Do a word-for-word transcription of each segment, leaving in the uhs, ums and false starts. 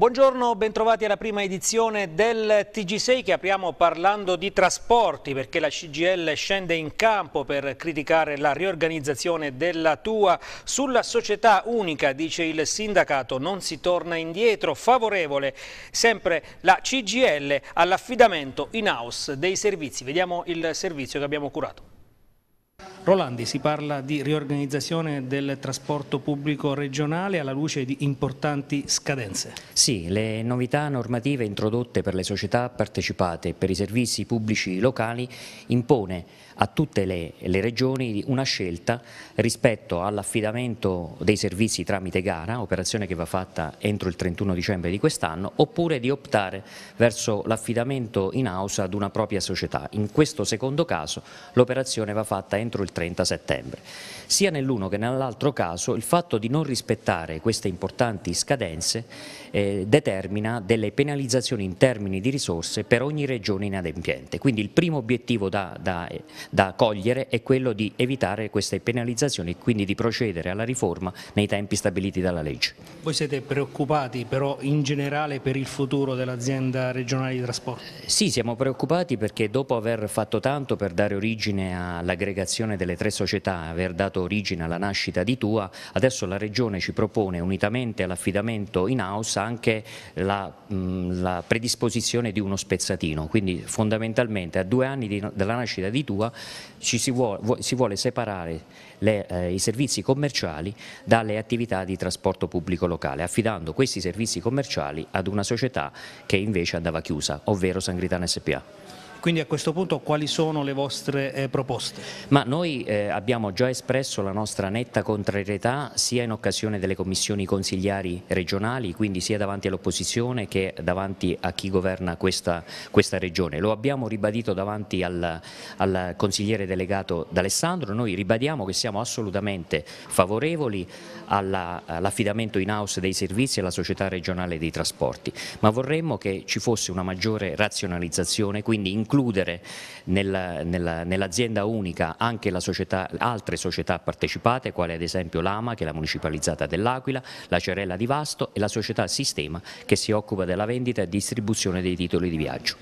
Buongiorno, bentrovati alla prima edizione del T G sei che apriamo parlando di trasporti, perché la C G I L scende in campo per criticare la riorganizzazione della T U A. Sulla società unica, dice il sindacato, non si torna indietro, favorevole sempre la C G I L all'affidamento in-house dei servizi. Vediamo il servizio che abbiamo curato. Rolandi, si parla di riorganizzazione del trasporto pubblico regionale alla luce di importanti scadenze. Sì, le novità normative introdotte per le società partecipate e per i servizi pubblici locali impone a tutte le, le regioni una scelta rispetto all'affidamento dei servizi tramite gara, operazione che va fatta entro il trentuno dicembre di quest'anno, oppure di optare verso l'affidamento in house ad una propria società. In questo secondo caso l'operazione va fatta entro il trenta settembre. Sia nell'uno che nell'altro caso il fatto di non rispettare queste importanti scadenze eh, determina delle penalizzazioni in termini di risorse per ogni regione inadempiente. Quindi il primo obiettivo da, da, da cogliere è quello di evitare queste penalizzazioni e quindi di procedere alla riforma nei tempi stabiliti dalla legge. Voi siete preoccupati però in generale per il futuro dell'azienda regionale di trasporto? Sì, siamo preoccupati perché dopo aver fatto tanto per dare origine all'aggregazione delle tre società, aver dato origine alla nascita di T U A, adesso la Regione ci propone unitamente all'affidamento in house anche la, mh, la predisposizione di uno spezzatino, quindi fondamentalmente a due anni di, dalla nascita di T U A ci si vuole, si vuole separare le, eh, i servizi commerciali dalle attività di trasporto pubblico locale, affidando questi servizi commerciali ad una società che invece andava chiusa, ovvero Sangritana S P A. Quindi a questo punto quali sono le vostre eh, proposte? Ma noi eh, abbiamo già espresso la nostra netta contrarietà sia in occasione delle commissioni consigliari regionali, quindi sia davanti all'opposizione che davanti a chi governa questa, questa regione. Lo abbiamo ribadito davanti al, al consigliere delegato D'Alessandro. Noi ribadiamo che siamo assolutamente favorevoli all'affidamento in house dei servizi alla società regionale dei trasporti, ma vorremmo che ci fosse una maggiore razionalizzazione, quindi includere nella, nella, nell'azienda unica anche la società, altre società partecipate, quale ad esempio l'Ama, che è la municipalizzata dell'Aquila, la Cerella di Vasto e la società Sistema, che si occupa della vendita e distribuzione dei titoli di viaggio.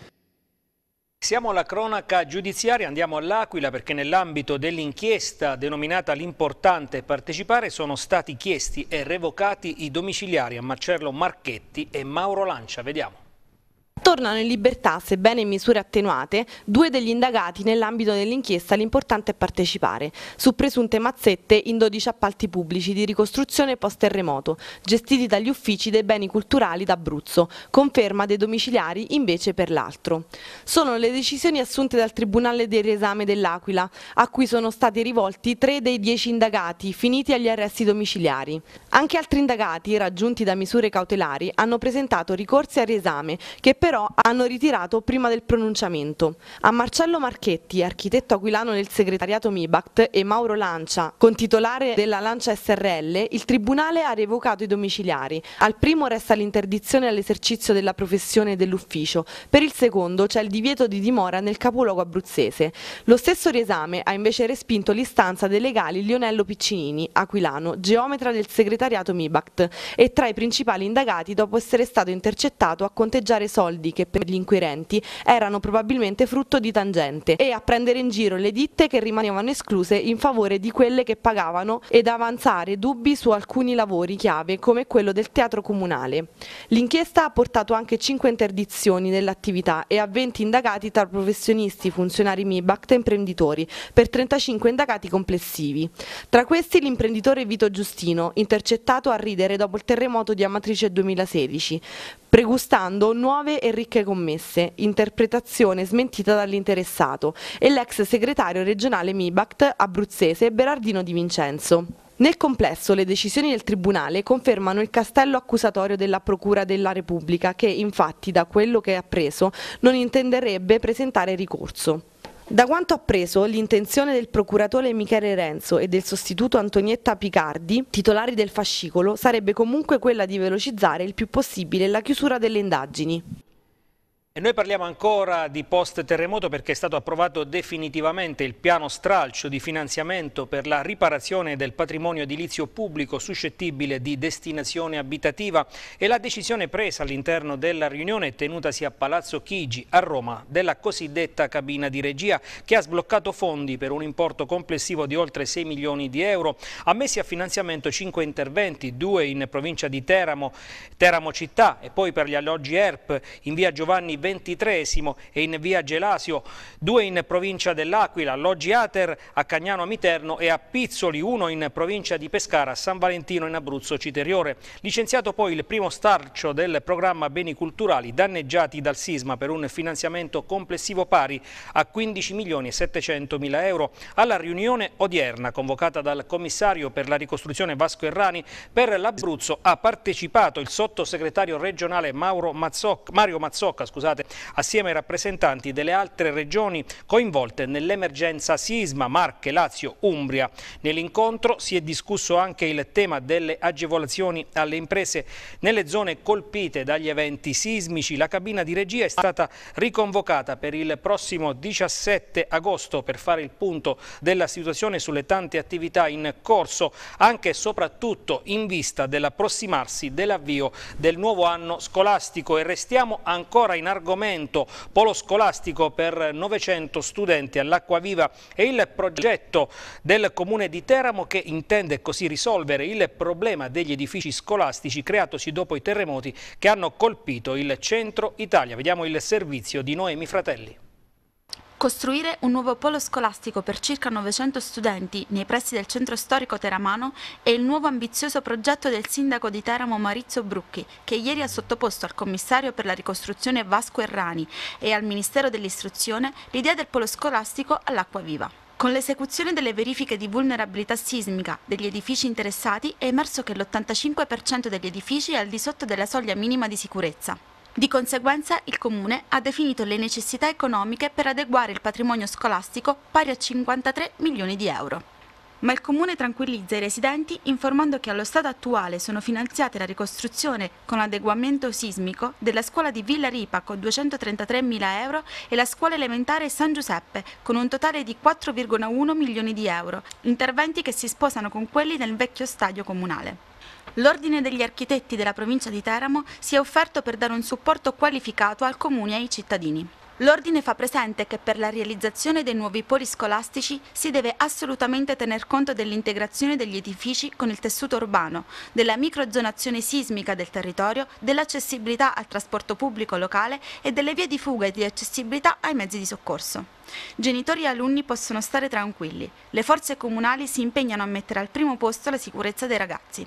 Siamo alla cronaca giudiziaria, andiamo all'Aquila perché nell'ambito dell'inchiesta denominata L'importante partecipare sono stati chiesti e revocati i domiciliari a Marcello Marchetti e Mauro Lancia. Vediamo. Tornano in libertà, sebbene in misure attenuate, due degli indagati nell'ambito dell'inchiesta L'importante è partecipare, su presunte mazzette in dodici appalti pubblici di ricostruzione post-terremoto, gestiti dagli uffici dei beni culturali d'Abruzzo, conferma dei domiciliari invece per l'altro. Sono le decisioni assunte dal Tribunale del riesame dell'Aquila, a cui sono stati rivolti tre dei dieci indagati finiti agli arresti domiciliari. Anche altri indagati, raggiunti da misure cautelari, hanno presentato ricorsi al riesame, che però hanno ritirato prima del pronunciamento. A Marcello Marchetti, architetto aquilano del segretariato MIBACT, e Mauro Lancia, contitolare della Lancia S R L, il Tribunale ha revocato i domiciliari. Al primo resta l'interdizione all'esercizio della professione dell'ufficio, per il secondo c'è il divieto di dimora nel capoluogo abruzzese. Lo stesso riesame ha invece respinto l'istanza dei legali Lionello Piccinini, aquilano, geometra del segretariato MIBACT, e tra i principali indagati dopo essere stato intercettato a conteggiare soldi che per gli inquirenti erano probabilmente frutto di tangente e a prendere in giro le ditte che rimanevano escluse in favore di quelle che pagavano ed avanzare dubbi su alcuni lavori chiave come quello del teatro comunale. L'inchiesta ha portato anche cinque interdizioni dell'attività e a venti indagati tra professionisti, funzionari MIBACT e imprenditori, per trentacinque indagati complessivi. Tra questi l'imprenditore Vito Giustino, intercettato a ridere dopo il terremoto di Amatrice duemilasedici, pregustando nuove e ricche commesse, interpretazione smentita dall'interessato, e l'ex segretario regionale MIBACT abruzzese Berardino Di Vincenzo. Nel complesso le decisioni del Tribunale confermano il castello accusatorio della Procura della Repubblica che, infatti, da quello che ha appreso, non intenderebbe presentare ricorso. Da quanto appreso, l'intenzione del procuratore Michele Renzo e del sostituto Antonietta Picardi, titolari del fascicolo, sarebbe comunque quella di velocizzare il più possibile la chiusura delle indagini. E noi parliamo ancora di post-terremoto perché è stato approvato definitivamente il piano stralcio di finanziamento per la riparazione del patrimonio edilizio pubblico suscettibile di destinazione abitativa e la decisione presa all'interno della riunione tenutasi a Palazzo Chigi a Roma della cosiddetta cabina di regia che ha sbloccato fondi per un importo complessivo di oltre sei milioni di euro, ammessi a finanziamento cinque interventi, due in provincia di Teramo, Teramo città e poi per gli alloggi E R P in via Giovanni ventitreesimo e in via Gelasio, due in provincia dell'Aquila, alloggi Ater a Cagnano Amiterno e a Pizzoli, uno in provincia di Pescara, a San Valentino in Abruzzo Citeriore. Licenziato poi il primo stralcio del programma Beni Culturali danneggiati dal sisma per un finanziamento complessivo pari a quindici milioni e settecentomila euro. Alla riunione odierna convocata dal commissario per la ricostruzione Vasco Errani per l'Abruzzo ha partecipato il sottosegretario regionale Mauro Mazzocca, Mario Mazzocca, scusate, assieme ai rappresentanti delle altre regioni coinvolte nell'emergenza sisma, Marche, Lazio, Umbria. Nell'incontro si è discusso anche il tema delle agevolazioni alle imprese nelle zone colpite dagli eventi sismici. La cabina di regia è stata riconvocata per il prossimo diciassette agosto per fare il punto della situazione sulle tante attività in corso, anche e soprattutto in vista dell'approssimarsi dell'avvio del nuovo anno scolastico. E restiamo ancora in argomento polo scolastico per novecento studenti all'Acquaviva e il progetto del Comune di Teramo che intende così risolvere il problema degli edifici scolastici creatosi dopo i terremoti che hanno colpito il centro Italia. Vediamo il servizio di Noemi Fratelli. Costruire un nuovo polo scolastico per circa novecento studenti nei pressi del centro storico teramano è il nuovo ambizioso progetto del sindaco di Teramo Maurizio Brucchi, che ieri ha sottoposto al commissario per la ricostruzione Vasco Errani e al Ministero dell'Istruzione l'idea del polo scolastico all'Acquaviva. Con l'esecuzione delle verifiche di vulnerabilità sismica degli edifici interessati è emerso che l'ottantacinque per cento degli edifici è al di sotto della soglia minima di sicurezza. Di conseguenza il Comune ha definito le necessità economiche per adeguare il patrimonio scolastico pari a cinquantatré milioni di euro. Ma il Comune tranquillizza i residenti informando che allo stato attuale sono finanziate la ricostruzione con adeguamento sismico della scuola di Villa Ripa con duecentotrentatremila euro e la scuola elementare San Giuseppe con un totale di quattro virgola uno milioni di euro, interventi che si sposano con quelli del vecchio stadio comunale. L'Ordine degli Architetti della provincia di Teramo si è offerto per dare un supporto qualificato al Comune e ai cittadini. L'Ordine fa presente che per la realizzazione dei nuovi poli scolastici si deve assolutamente tener conto dell'integrazione degli edifici con il tessuto urbano, della microzonazione sismica del territorio, dell'accessibilità al trasporto pubblico locale e delle vie di fuga e di accessibilità ai mezzi di soccorso. Genitori e alunni possono stare tranquilli. Le forze comunali si impegnano a mettere al primo posto la sicurezza dei ragazzi.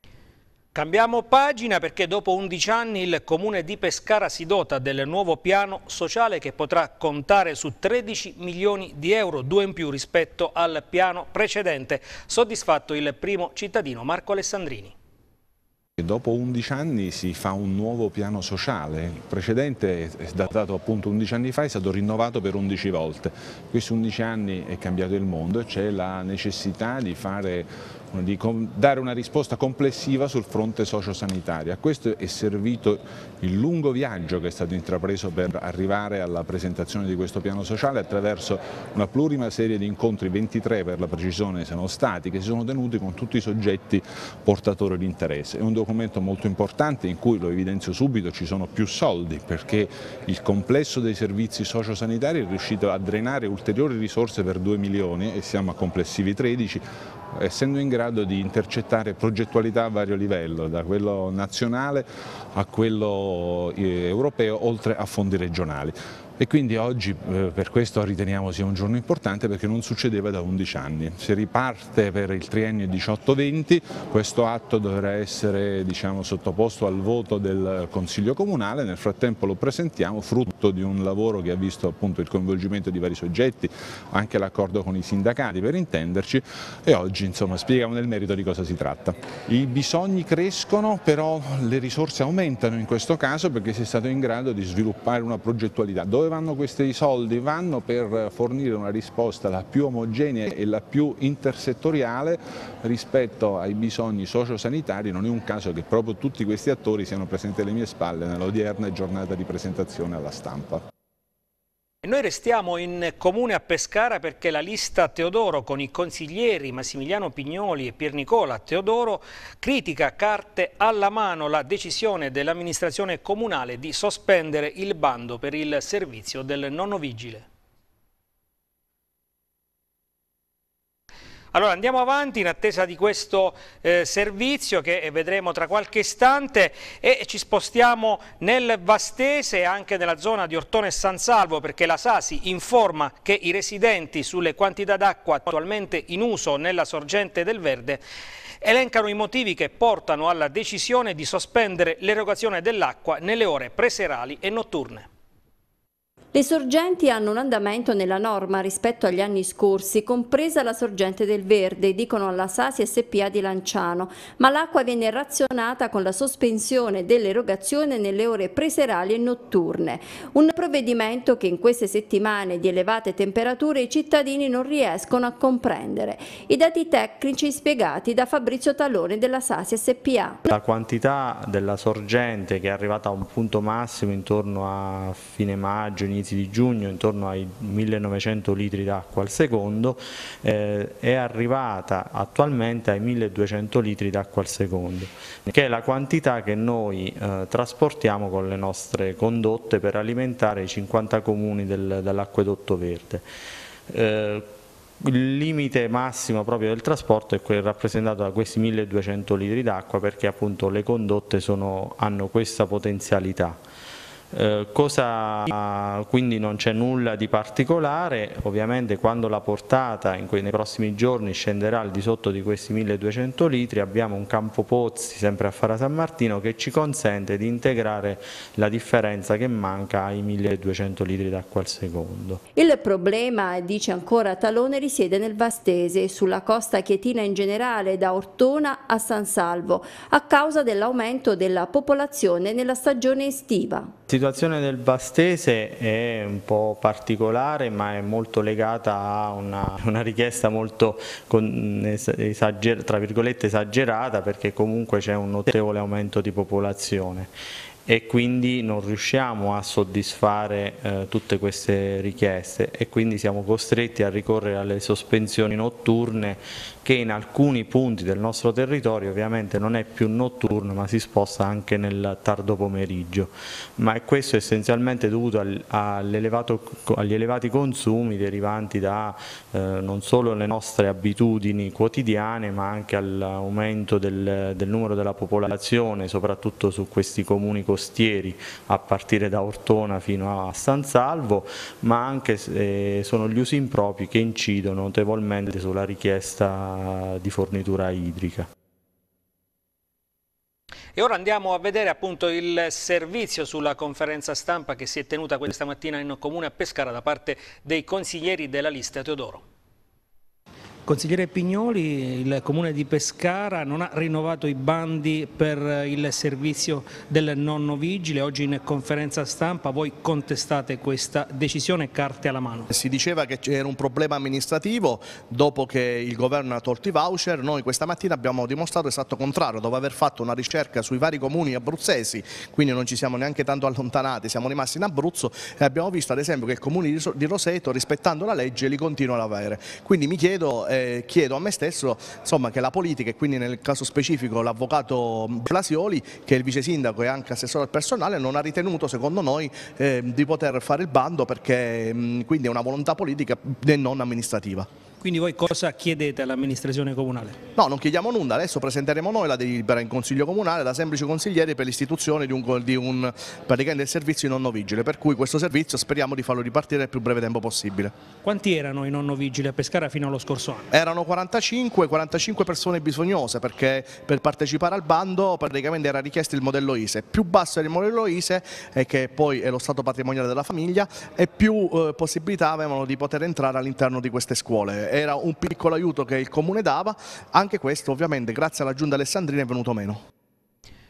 Cambiamo pagina perché dopo undici anni il Comune di Pescara si dota del nuovo piano sociale che potrà contare su tredici milioni di euro, due in più rispetto al piano precedente. Soddisfatto il primo cittadino Marco Alessandrini. Dopo undici anni si fa un nuovo piano sociale, il precedente è datato appunto undici anni fa, è stato rinnovato per undici volte. In questi undici anni è cambiato il mondo e c'è la necessità di fare di dare una risposta complessiva sul fronte sociosanitario. A questo è servito il lungo viaggio che è stato intrapreso per arrivare alla presentazione di questo piano sociale attraverso una plurima serie di incontri, ventitré per la precisione sono stati, che si sono tenuti con tutti i soggetti portatori di interesse. È un documento molto importante in cui, lo evidenzio subito, ci sono più soldi perché il complesso dei servizi sociosanitari è riuscito a drenare ulteriori risorse per due milioni e siamo a complessivi tredici, essendo in grado di intercettare progettualità a vario livello, da quello nazionale a quello europeo, oltre a fondi regionali. E quindi oggi eh, per questo riteniamo sia un giorno importante perché non succedeva da undici anni. Si riparte per il triennio diciotto venti, questo atto dovrà essere diciamo, sottoposto al voto del Consiglio Comunale, nel frattempo lo presentiamo, frutto di un lavoro che ha visto appunto il coinvolgimento di vari soggetti, anche l'accordo con i sindacati per intenderci, e oggi insomma spieghiamo nel merito di cosa si tratta. I bisogni crescono, però le risorse aumentano in questo caso perché si è stato in grado di sviluppare una progettualità. Dove Dove vanno questi soldi? Vanno per fornire una risposta la più omogenea e la più intersettoriale rispetto ai bisogni sociosanitari. Non è un caso che proprio tutti questi attori siano presenti alle mie spalle nell'odierna giornata di presentazione alla stampa. Noi restiamo in comune a Pescara perché la lista Teodoro con i consiglieri Massimiliano Pignoli e Piernicola Teodoro critica a carte alla mano la decisione dell'amministrazione comunale di sospendere il bando per il servizio del nonno vigile. Allora andiamo avanti in attesa di questo eh, servizio che vedremo tra qualche istante e ci spostiamo nel Vastese e anche nella zona di Ortona e San Salvo perché la Sasi informa che i residenti sulle quantità d'acqua attualmente in uso nella sorgente del Verde elencano i motivi che portano alla decisione di sospendere l'erogazione dell'acqua nelle ore preserali e notturne. Le sorgenti hanno un andamento nella norma rispetto agli anni scorsi, compresa la sorgente del Verde, dicono alla Sasi S P A di Lanciano, ma l'acqua viene razionata con la sospensione dell'erogazione nelle ore preserali e notturne. Un provvedimento che in queste settimane di elevate temperature i cittadini non riescono a comprendere. I dati tecnici spiegati da Fabrizio Talone della Sasi S P A. La quantità della sorgente che è arrivata a un punto massimo intorno a fine maggio, inizio di giugno, intorno ai millenovecento litri d'acqua al secondo, eh, è arrivata attualmente ai milleduecento litri d'acqua al secondo, che è la quantità che noi eh, trasportiamo con le nostre condotte per alimentare i cinquanta comuni del, dell'acquedotto Verde. Eh, Il limite massimo proprio del trasporto è rappresentato da questi milleduecento litri d'acqua perché appunto le condotte sono, hanno questa potenzialità. Eh, cosa, quindi non c'è nulla di particolare, ovviamente quando la portata in quei, nei prossimi giorni scenderà al di sotto di questi milleduecento litri abbiamo un campo pozzi sempre a Fara San Martino che ci consente di integrare la differenza che manca ai milleduecento litri d'acqua al secondo. Il problema, dice ancora Talone, risiede nel Vastese, sulla costa chietina in generale da Ortona a San Salvo, a causa dell'aumento della popolazione nella stagione estiva. La situazione del Vastese è un po' particolare ma è molto legata a una, una richiesta molto esager, tra virgolette esagerata perché comunque c'è un notevole aumento di popolazione e quindi non riusciamo a soddisfare eh, tutte queste richieste e quindi siamo costretti a ricorrere alle sospensioni notturne che in alcuni punti del nostro territorio ovviamente non è più notturno ma si sposta anche nel tardo pomeriggio, ma questo è essenzialmente dovuto al, all'elevato, agli elevati consumi derivanti da eh, non solo le nostre abitudini quotidiane ma anche all'aumento del, del numero della popolazione soprattutto su questi comuni costieri a partire da Ortona fino a San Salvo, ma anche eh, sono gli usi impropri che incidono notevolmente sulla richiesta di fornitura idrica. E ora andiamo a vedere appunto il servizio sulla conferenza stampa che si è tenuta questa mattina in comune a Pescara da parte dei consiglieri della lista Teodoro. Consigliere Pignoli, il Comune di Pescara non ha rinnovato i bandi per il servizio del nonno vigile. Oggi in conferenza stampa voi contestate questa decisione carte alla mano. Si diceva che c'era un problema amministrativo dopo che il governo ha tolto i voucher. Noi questa mattina abbiamo dimostrato l'esatto contrario, dopo aver fatto una ricerca sui vari comuni abruzzesi, quindi non ci siamo neanche tanto allontanati, siamo rimasti in Abruzzo e abbiamo visto ad esempio che il Comune di Roseto, rispettando la legge, li continua ad avere. Quindi mi chiedo Eh, chiedo a me stesso insomma, che la politica e quindi nel caso specifico l'avvocato Blasioli che è il vice sindaco e anche assessore al personale non ha ritenuto secondo noi eh, di poter fare il bando perché mh, quindi è una volontà politica e non amministrativa. Quindi voi cosa chiedete all'amministrazione comunale? No, non chiediamo nulla, adesso presenteremo noi la delibera in consiglio comunale da semplici consiglieri per l'istituzione di un, di un praticamente del servizio di nonno vigile, per cui questo servizio speriamo di farlo ripartire nel più breve tempo possibile. Quanti erano i nonno vigili a Pescara fino allo scorso anno? Erano quarantacinque, quarantacinque persone bisognose perché per partecipare al bando praticamente era richiesto il modello I S E. Più basso era il modello I S E, eh, che poi è lo stato patrimoniale della famiglia, e più eh, possibilità avevano di poter entrare all'interno di queste scuole. Era un piccolo aiuto che il Comune dava, anche questo ovviamente grazie alla Giunta Alessandrina è venuto meno.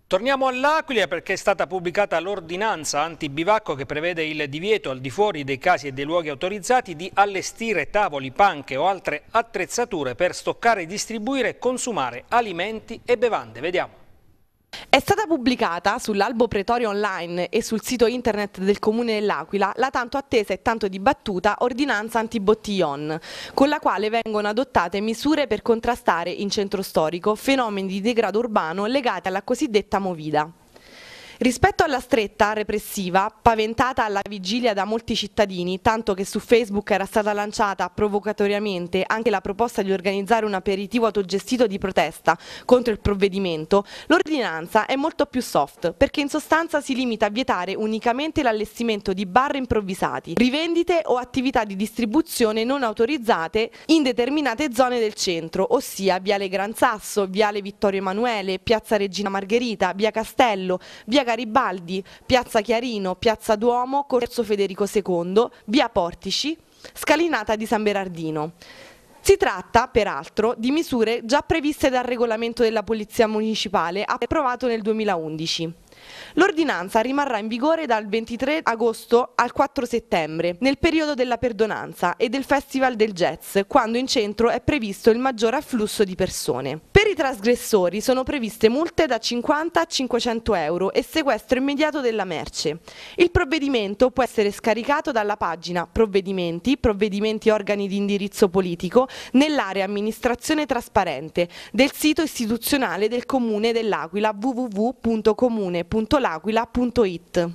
Torniamo all'Aquila perché è stata pubblicata l'ordinanza antibivacco che prevede il divieto al di fuori dei casi e dei luoghi autorizzati di allestire tavoli, panche o altre attrezzature per stoccare, distribuire e consumare alimenti e bevande. Vediamo. È stata pubblicata sull'Albo Pretorio Online e sul sito internet del Comune dell'Aquila la tanto attesa e tanto dibattuta ordinanza anti-bottillon, con la quale vengono adottate misure per contrastare in centro storico fenomeni di degrado urbano legati alla cosiddetta movida. Rispetto alla stretta repressiva, paventata alla vigilia da molti cittadini, tanto che su Facebook era stata lanciata provocatoriamente anche la proposta di organizzare un aperitivo autogestito di protesta contro il provvedimento, l'ordinanza è molto più soft, perché in sostanza si limita a vietare unicamente l'allestimento di bar improvvisati, rivendite o attività di distribuzione non autorizzate in determinate zone del centro, ossia Viale Gran Sasso, Viale Vittorio Emanuele, Piazza Regina Margherita, Via Castello, Via Garibaldi, Piazza Chiarino, Piazza Duomo, Corso Federico secondo, Via Portici, Scalinata di San Berardino. Si tratta, peraltro, di misure già previste dal regolamento della Polizia Municipale approvato nel duemilaundici. L'ordinanza rimarrà in vigore dal ventitré agosto al quattro settembre, nel periodo della perdonanza e del Festival del Jazz, quando in centro è previsto il maggior afflusso di persone. Per i trasgressori sono previste multe da cinquanta a cinquecento euro e sequestro immediato della merce. Il provvedimento può essere scaricato dalla pagina Provvedimenti, Provvedimenti organi di indirizzo politico, nell'area Amministrazione trasparente del sito istituzionale del Comune dell'Aquila w w w punto comune punto l'aquila punto it.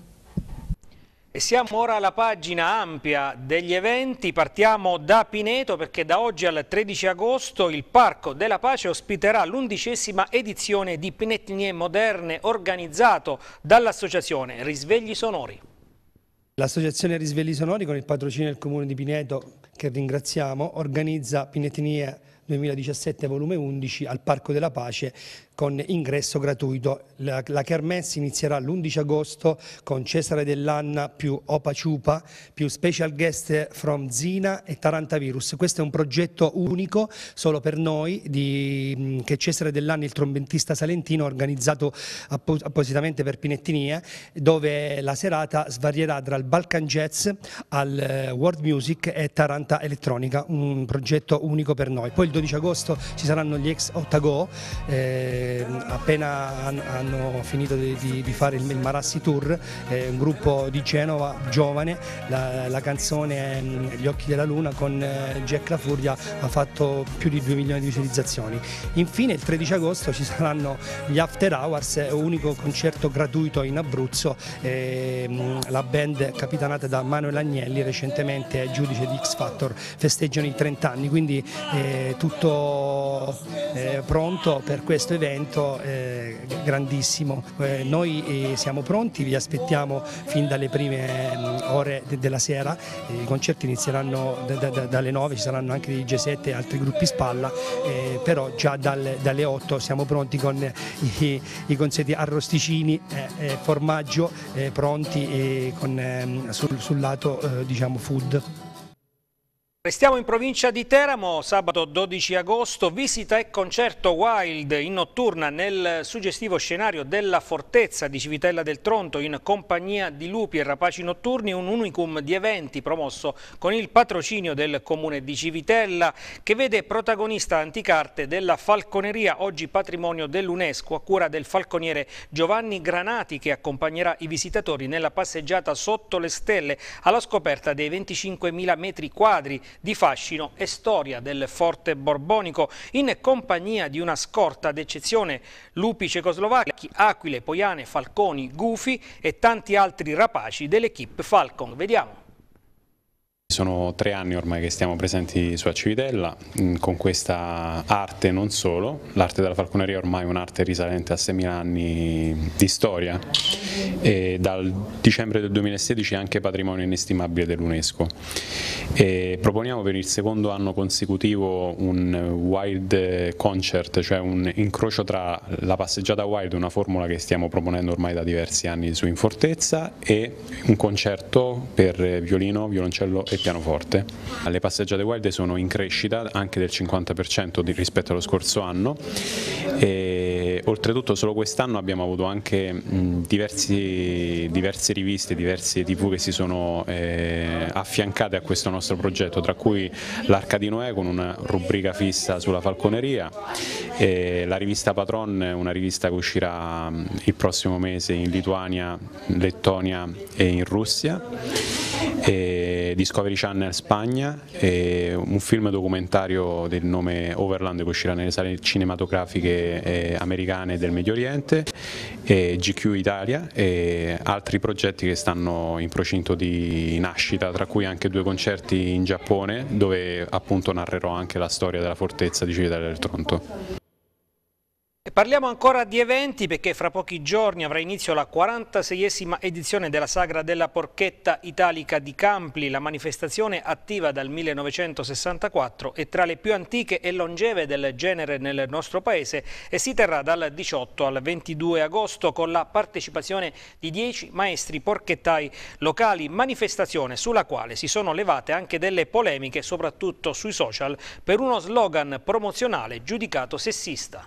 E siamo ora alla pagina ampia degli eventi, partiamo da Pineto perché da oggi al tredici agosto il Parco della Pace ospiterà l'undicesima edizione di Pinettinie Moderne organizzato dall'associazione Risvegli Sonori. L'associazione Risvegli Sonori, con il patrocinio del Comune di Pineto, che ringraziamo, organizza Pinettinie duemiladiciassette volume undici al Parco della Pace con ingresso gratuito. La, la Kermesse inizierà l'undici agosto con Cesare Dell'Anna più Opa Ciupa più special guest from Zina e Tarantavirus. Questo è un progetto unico solo per noi di, che Cesare Dell'Anna, il trombettista salentino, ha organizzato appo, appositamente per Pinettinie, dove la serata svarierà tra il Balkan Jazz al uh, World Music e Taranta Elettronica, un progetto unico per noi. Poi il dodici agosto ci saranno gli ex Otago, eh, appena hanno finito di, di, di fare il, il Marassi Tour, eh, un gruppo di Genova giovane, la, la canzone Gli occhi della luna con eh, Jack La Furia ha fatto più di due milioni di visualizzazioni. Infine il tredici agosto ci saranno gli After Hours, unico concerto gratuito in Abruzzo, eh, la band capitanata da Manuel Agnelli, recentemente giudice di X Factor, festeggiano i trenta anni, quindi eh, tutto eh, pronto per questo evento eh, grandissimo. Eh, noi eh, siamo pronti, vi aspettiamo fin dalle prime eh, ore de della sera. Eh, I concerti inizieranno da, da, dalle nove, ci saranno anche dei G sette e altri gruppi spalla, eh, però già dal, dalle otto siamo pronti con i, i concerti arrosticini e eh, eh, formaggio eh, pronti eh, con, eh, sul, sul lato eh, diciamo food. Restiamo in provincia di Teramo, sabato dodici agosto, visita e concerto Wild in notturna nel suggestivo scenario della Fortezza di Civitella del Tronto in compagnia di lupi e rapaci notturni, un unicum di eventi promosso con il patrocinio del Comune di Civitella che vede protagonista Anticarte della falconeria, oggi patrimonio dell'UNESCO, a cura del falconiere Giovanni Granati, che accompagnerà i visitatori nella passeggiata sotto le stelle alla scoperta dei venticinquemila metri quadri di fascino e storia del forte borbonico, in compagnia di una scorta d'eccezione, lupi cecoslovacchi, aquile, poiane, falconi, gufi e tanti altri rapaci dell'equipe Falcon. Vediamo. Sono tre anni ormai che stiamo presenti su a Civitella con questa arte, non solo. L'arte della falconeria ormai è un'arte risalente a seimila anni di storia e dal dicembre del duemilasedici è anche patrimonio inestimabile dell'UNESCO. Proponiamo per il secondo anno consecutivo un Wild Concert, cioè un incrocio tra la passeggiata Wild, una formula che stiamo proponendo ormai da diversi anni su In Fortezza, e un concerto per violino, violoncello e pianoforte. Le passeggiate Wild sono in crescita anche del cinquanta per cento rispetto allo scorso anno e oltretutto solo quest'anno abbiamo avuto anche mh, diversi, diverse riviste, diverse tivù che si sono eh, affiancate a questo nostro progetto, tra cui l'Arca di Noè con una rubrica fissa sulla falconeria, e la rivista Patron, una rivista che uscirà mh, il prossimo mese in Lituania, Lettonia e in Russia, e Discovery Channel Spagna, e un film documentario del nome Overland che uscirà nelle sale cinematografiche eh, americane del Medio Oriente, e G Q Italia, e altri progetti che stanno in procinto di nascita, tra cui anche due concerti in Giappone dove appunto narrerò anche la storia della fortezza di Cividale del Tronto. E parliamo ancora di eventi, perché fra pochi giorni avrà inizio la quarantaseiesima edizione della Sagra della Porchetta Italica di Campli. La manifestazione, attiva dal millenovecentosessantaquattro, è tra le più antiche e longeve del genere nel nostro paese e si terrà dal diciotto al ventidue agosto con la partecipazione di dieci maestri porchettai locali, manifestazione sulla quale si sono levate anche delle polemiche, soprattutto sui social, per uno slogan promozionale giudicato sessista.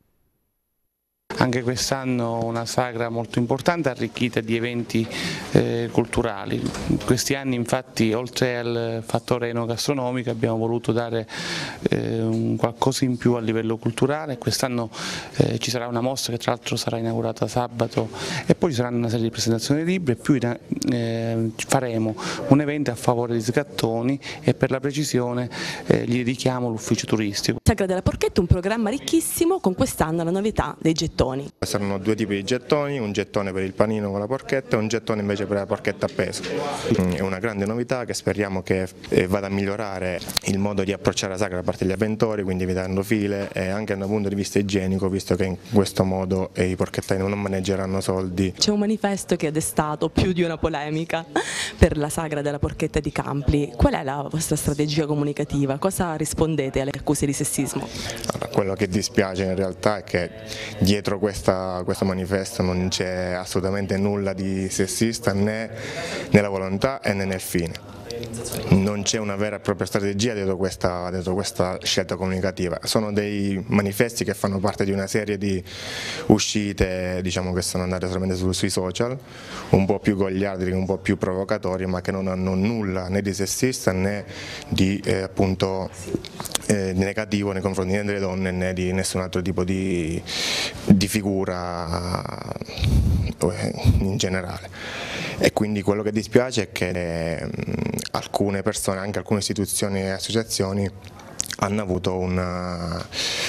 Anche quest'anno una sagra molto importante, arricchita di eventi eh, culturali. In questi anni infatti, oltre al fattore enogastronomico, abbiamo voluto dare eh, un qualcosa in più a livello culturale. Quest'anno eh, ci sarà una mostra che tra l'altro sarà inaugurata sabato, e poi ci saranno una serie di presentazioni di libri, e più eh, faremo un evento a favore di Sgattoni, e per la precisione eh, gli dedichiamo l'ufficio turistico. Sagra della Porchetta è un programma ricchissimo, con quest'anno la novità dei gettoni. Saranno due tipi di gettoni, un gettone per il panino con la porchetta e un gettone invece per la porchetta a peso. È una grande novità che speriamo che vada a migliorare il modo di approcciare la sagra da parte degli avventori, quindi evitando file, e anche da un punto di vista igienico, visto che in questo modo i porchettai non maneggeranno soldi. C'è un manifesto che ha destato più di una polemica per la Sagra della Porchetta di Campli. Qual è la vostra strategia comunicativa? Cosa rispondete alle accuse di sessismo? Allora, quello che dispiace in realtà è che dietro questa, questo manifesto non c'è assolutamente nulla di sessista, né nella volontà né nel fine. Non c'è una vera e propria strategia dietro questa, dietro questa scelta comunicativa. Sono dei manifesti che fanno parte di una serie di uscite, diciamo, che sono andate solamente su, sui social, un po' più goliardiche, un po' più provocatori, ma che non hanno nulla né di sessista né di eh, appunto eh, negativo nei confronti né delle donne né di nessun altro tipo di, di figura eh, in generale. E quindi quello che dispiace è che mh, alcune persone, anche alcune istituzioni e associazioni, hanno avuto una,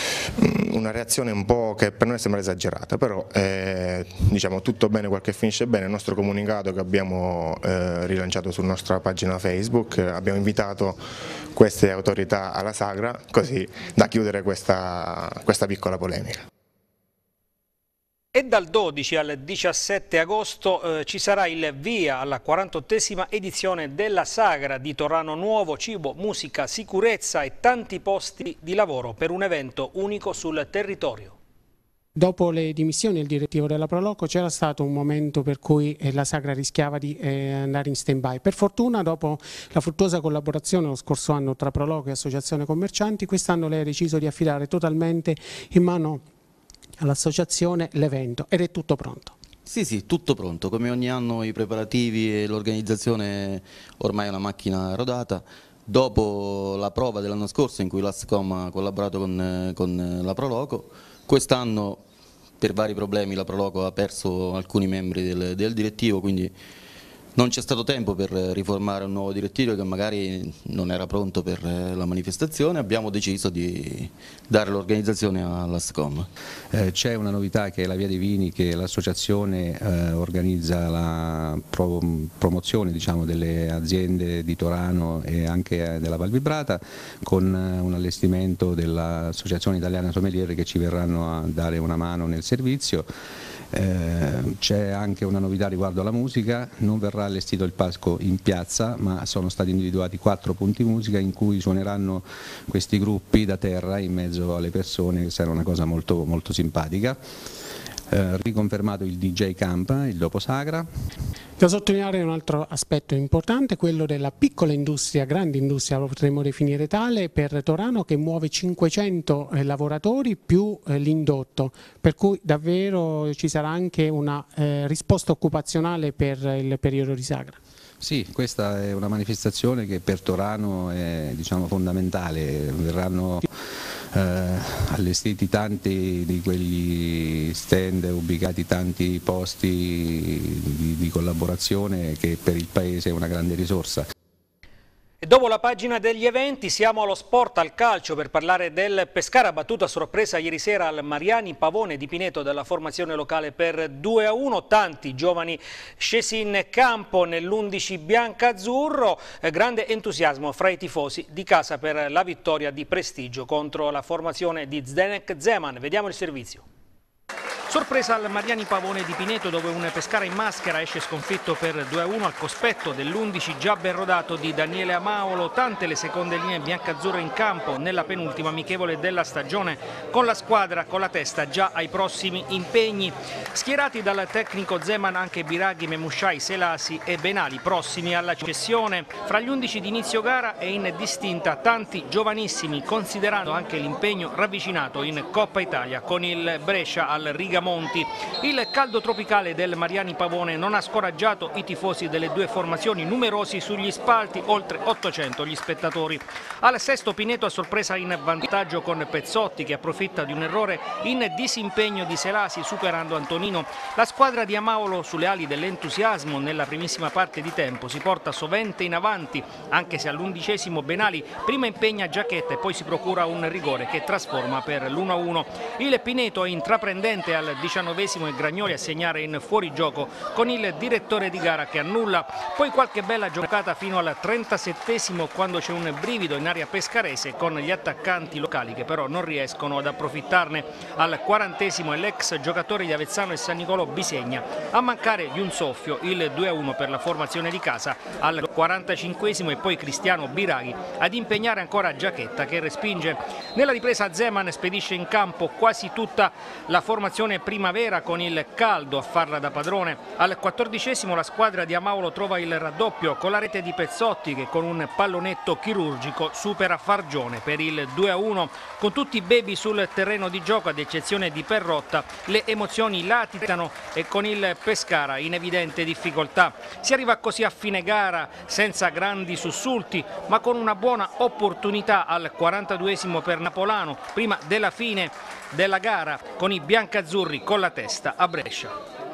una reazione un po' che per noi sembra esagerata, però eh, diciamo tutto bene quel che finisce bene. Il nostro comunicato che abbiamo eh, rilanciato sulla nostra pagina Facebook, eh, abbiamo invitato queste autorità alla sagra, così da chiudere questa, questa piccola polemica. E dal dodici al diciassette agosto eh, ci sarà il via alla quarantottesima edizione della Sagra di Torano Nuovo, cibo, musica, sicurezza e tanti posti di lavoro per un evento unico sul territorio. Dopo le dimissioni del direttivo della Proloco c'era stato un momento per cui eh, la Sagra rischiava di eh, andare in stand-by. Per fortuna, dopo la fruttuosa collaborazione lo scorso anno tra Proloco e Associazione Commercianti, quest'anno lei ha deciso di affidare totalmente in mano all'associazione l'evento, ed è tutto pronto. Sì, sì, tutto pronto. Come ogni anno i preparativi e l'organizzazione ormai è una macchina rodata. Dopo la prova dell'anno scorso in cui l'Ascom ha collaborato con, con la Proloco, quest'anno per vari problemi la Proloco ha perso alcuni membri del, del direttivo, quindi non c'è stato tempo per riformare un nuovo direttivo che magari non era pronto per la manifestazione. Abbiamo deciso di dare l'organizzazione all'Ascom. Eh, c'è una novità che è la Via dei Vini, che l'associazione eh, organizza la pro promozione, diciamo, delle aziende di Torano e anche della Val Vibrata, con eh, un allestimento dell'Associazione Italiana Sommelier che ci verranno a dare una mano nel servizio. Eh, c'è anche una novità riguardo alla musica: non verrà allestito il palco in piazza, ma sono stati individuati quattro punti musica in cui suoneranno questi gruppi da terra in mezzo alle persone, che sarà una cosa molto, molto simpatica. Eh, riconfermato il D J Camp, il dopo Sagra, Da sottolineare un altro aspetto importante, quello della piccola industria, grande industria, lo potremmo definire tale, per Torano, che muove cinquecento eh, lavoratori più eh, l'indotto, per cui davvero ci sarà anche una eh, risposta occupazionale per il periodo di Sagra. Sì, questa è una manifestazione che per Torano è, diciamo, fondamentale. Verranno eh, allestiti tanti di quegli stand, ubicati tanti posti di, di collaborazione che per il Paese è una grande risorsa. E dopo la pagina degli eventi siamo allo sport, al calcio, per parlare del Pescara, battuto a sorpresa ieri sera al Mariani Pavone di Pineto della formazione locale per due a uno. Tanti giovani scesi in campo nell'undici biancazzurro, eh, grande entusiasmo fra i tifosi di casa per la vittoria di prestigio contro la formazione di Zdenek Zeman. Vediamo il servizio. Sorpresa al Mariani Pavone di Pineto, dove un Pescara in maschera esce sconfitto per due a uno al cospetto dell'undici già ben rodato di Daniele Amaolo. Tante le seconde linee biancazzurre in campo nella penultima amichevole della stagione, con la squadra con la testa già ai prossimi impegni. Schierati dal tecnico Zeman anche Biraghi, Memushai, Selasi e Benali, prossimi alla cessione. Fra gli undici di inizio gara e in distinta tanti giovanissimi, considerando anche l'impegno ravvicinato in Coppa Italia con il Brescia al Riga Monti. Il caldo tropicale del Mariani Pavone non ha scoraggiato i tifosi delle due formazioni, numerosi sugli spalti, oltre ottocento gli spettatori. Al sesto Pineto a sorpresa in vantaggio con Pezzotti, che approfitta di un errore in disimpegno di Selasi superando Antonino. La squadra di Amaolo, sulle ali dell'entusiasmo nella primissima parte di tempo, si porta sovente in avanti, anche se all'undicesimo Benali prima impegna Giacchetta e poi si procura un rigore che trasforma per l'uno a uno. Il Pineto è intraprendente al diciannovesimo e Gragnoli a segnare in fuorigioco con il direttore di gara che annulla. Poi qualche bella giocata fino al trentasettesimo, quando c'è un brivido in area pescarese con gli attaccanti locali che però non riescono ad approfittarne. Al quarantesimo è l'ex giocatore di Avezzano e San Nicolò Bisegna a mancare di un soffio il due a uno per la formazione di casa. Al quarantacinquesimo è poi Cristiano Biraghi ad impegnare ancora Giacchetta, che respinge. Nella ripresa Zeman spedisce in campo quasi tutta la formazione primavera con il caldo a farla da padrone. Al quattordicesimo la squadra di Amaolo trova il raddoppio con la rete di Pezzotti, che con un pallonetto chirurgico supera Fargione per il due a uno. Con tutti i baby sul terreno di gioco, ad eccezione di Perrotta, le emozioni latitano e con il Pescara in evidente difficoltà. Si arriva così a fine gara senza grandi sussulti, ma con una buona opportunità al quarantaduesimo per Napolano, prima della fine della gara, con i biancazzurri con la testa a Brescia.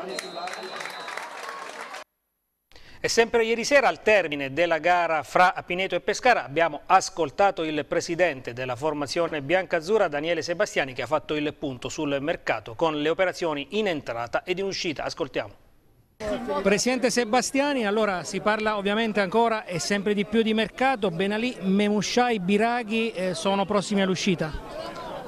E sempre ieri sera, al termine della gara fra Pineto e Pescara, abbiamo ascoltato il presidente della formazione biancazzurra, Daniele Sebastiani, che ha fatto il punto sul mercato con le operazioni in entrata ed in uscita. Ascoltiamo. Presidente Sebastiani, allora si parla ovviamente ancora e sempre di più di mercato. Benali, Memushai, Biraghi eh, sono prossimi all'uscita?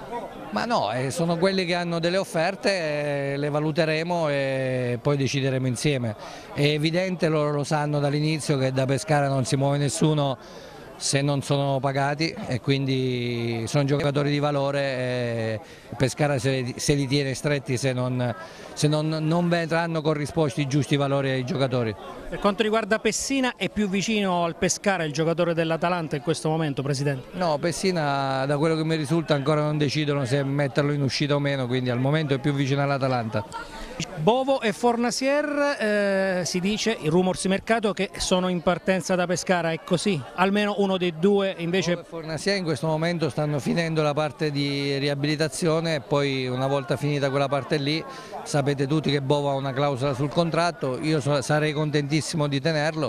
Ma no, eh, sono quelli che hanno delle offerte, eh, le valuteremo e poi decideremo insieme. È evidente, loro lo sanno dall'inizio, che da Pescara non si muove nessuno se non sono pagati, e quindi sono giocatori di valore e Pescara se, se li tiene stretti se, non, se non, non vedranno corrisposti i giusti valori ai giocatori. Per quanto riguarda Pessina, è più vicino al Pescara il giocatore dell'Atalanta in questo momento, Presidente? No, Pessina, da quello che mi risulta, ancora non decidono se metterlo in uscita o meno, quindi al momento è più vicino all'Atalanta. Bovo e Fornasier, eh, si dice, i rumors di mercato, che sono in partenza da Pescara, è così? Almeno uno dei due invece... Bovo e Fornasier in questo momento stanno finendo la parte di riabilitazione e poi, una volta finita quella parte lì, sapete tutti che Bovo ha una clausola sul contratto, io sarei contentissimo di tenerlo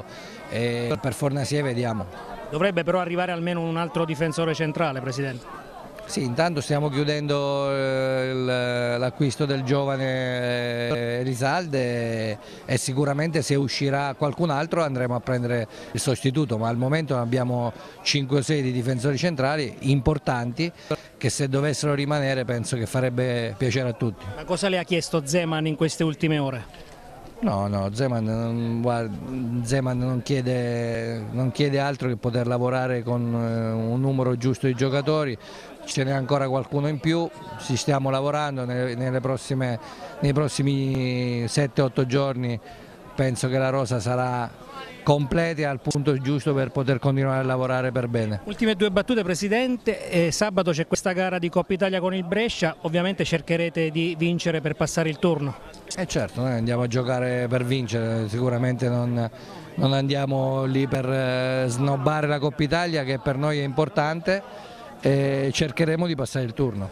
e per Fornasier vediamo. Dovrebbe però arrivare almeno un altro difensore centrale, Presidente. Sì, intanto stiamo chiudendo eh, l'acquisto del giovane eh, Risalde e sicuramente se uscirà qualcun altro andremo a prendere il sostituto, ma al momento abbiamo cinque o sei di difensori centrali importanti che, se dovessero rimanere, penso che farebbe piacere a tutti. Ma cosa le ha chiesto Zeman in queste ultime ore? No, no, Zeman non, guarda, Zeman non chiede, non chiede altro che poter lavorare con un numero giusto di giocatori. Ce n'è ancora qualcuno in più, ci stiamo lavorando nelle, nelle prossime, nei prossimi sette otto giorni, penso che la rosa sarà completa e al punto giusto per poter continuare a lavorare per bene. Ultime due battute, Presidente. Eh, sabato c'è questa gara di Coppa Italia con il Brescia, ovviamente cercherete di vincere per passare il turno. Eh certo, noi andiamo a giocare per vincere, sicuramente non, non andiamo lì per eh, snobbare la Coppa Italia, che per noi è importante, e cercheremo di passare il turno.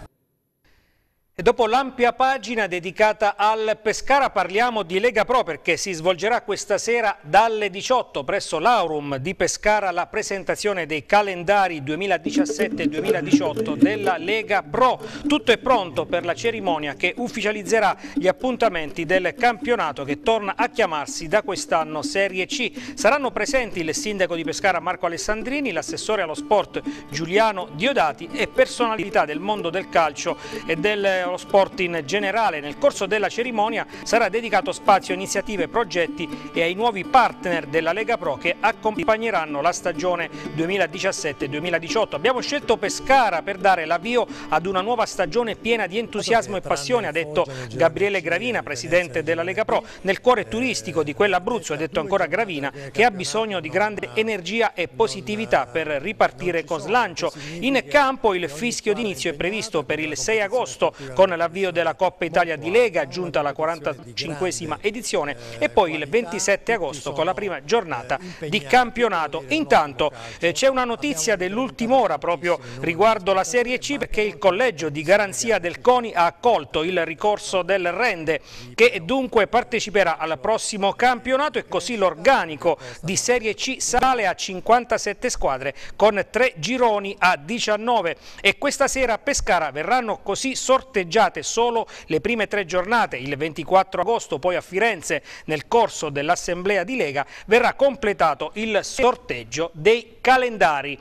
E dopo l'ampia pagina dedicata al Pescara parliamo di Lega Pro, perché si svolgerà questa sera dalle diciotto presso l'Aurum di Pescara la presentazione dei calendari duemiladiciassette duemiladiciotto della Lega Pro. Tutto è pronto per la cerimonia che ufficializzerà gli appuntamenti del campionato, che torna a chiamarsi da quest'anno Serie C. Saranno presenti il sindaco di Pescara Marco Alessandrini, l'assessore allo sport Giuliano Diodati e personalità del mondo del calcio e del lo sport in generale. Nel corso della cerimonia sarà dedicato spazio a iniziative, progetti e ai nuovi partner della Lega Pro che accompagneranno la stagione duemiladiciassette duemiladiciotto. Abbiamo scelto Pescara per dare l'avvio ad una nuova stagione piena di entusiasmo e passione, ha detto Gabriele Gravina, presidente della Lega Pro, nel cuore turistico di quell'Abruzzo, ha detto ancora Gravina, che ha bisogno di grande energia e positività per ripartire con slancio. In campo il fischio d'inizio è previsto per il sei agosto con l'avvio della Coppa Italia di Lega, giunta alla quarantacinquesima edizione, e poi il ventisette agosto con la prima giornata di campionato. Intanto eh, c'è una notizia dell'ultima ora proprio riguardo la Serie C, perché il collegio di garanzia del CONI ha accolto il ricorso del Rende, che dunque parteciperà al prossimo campionato, e così l'organico di Serie C sale a cinquantasette squadre con tre gironi a diciannove, e questa sera a Pescara verranno così sorteggiate solo le prime tre giornate. Il ventiquattro agosto poi a Firenze, nel corso dell'assemblea di Lega, verrà completato il sorteggio dei calendari.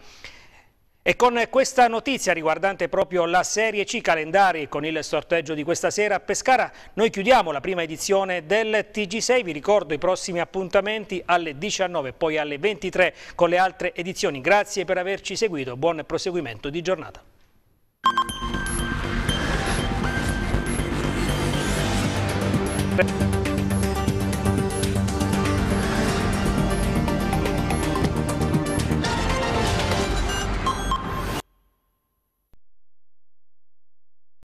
E con questa notizia riguardante proprio la Serie C, calendari, con il sorteggio di questa sera a Pescara, noi chiudiamo la prima edizione del T G sei. Vi ricordo i prossimi appuntamenti alle diciannove, poi alle ventitré con le altre edizioni. Grazie per averci seguito, buon proseguimento di giornata. Thank you.